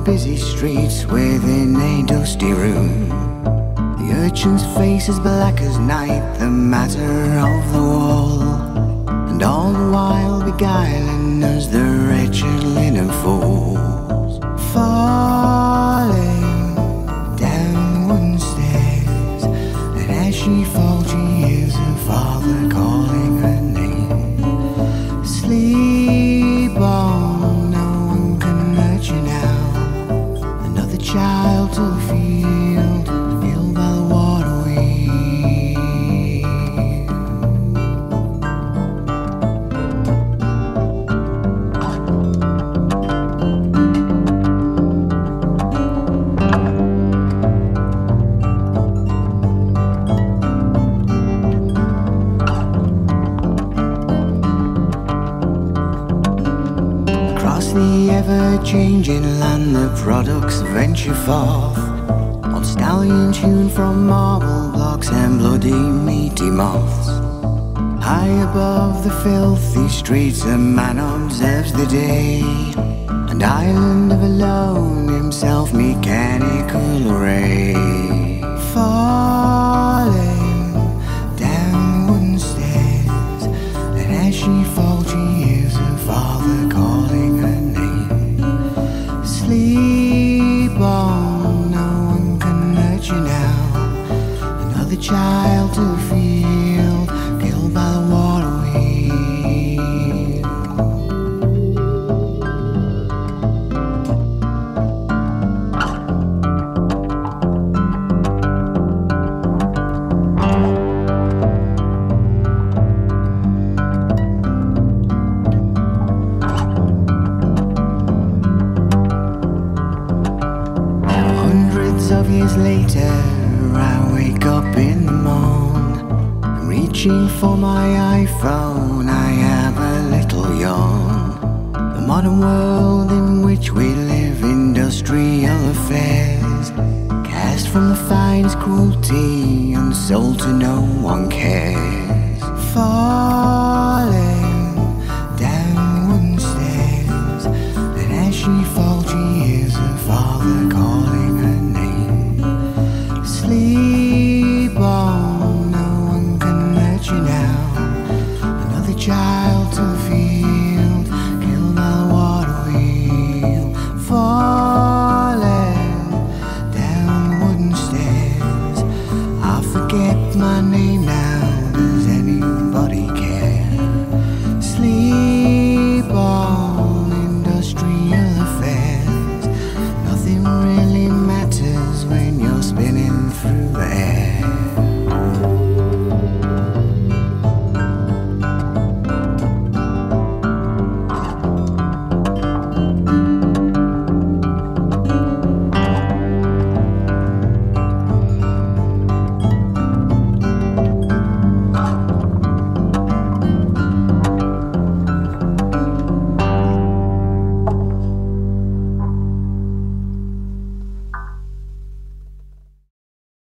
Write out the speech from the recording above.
busy streets within a dusty room. The urchin's face is black as night, the matter of the wall, and all the while beguiling as the wretched linen falls, falling down wooden stairs. And as she falls, she hears her father calling her name. Sleep on, no one can hurt you now. Another child to the field, filled by the waterway. Across the ever-changing land, the products venture forth on stallions hewn from marble blocks and bloody meaty moths. High above the filthy streets, a man observes the day, an island of alone himself, mechanical array. Falling down wooden stairs, and as she falls, she hears her father calling her name. Sleep on, no one can hurt you now. Another child to the field, killed by the waterway. Hundreds of years later, I wake up in the morn. I'm reaching for my iPhone, I have a little yawn. The modern world in which we live, industrial affairs, cast from the finest cruelty and sold to no one cares.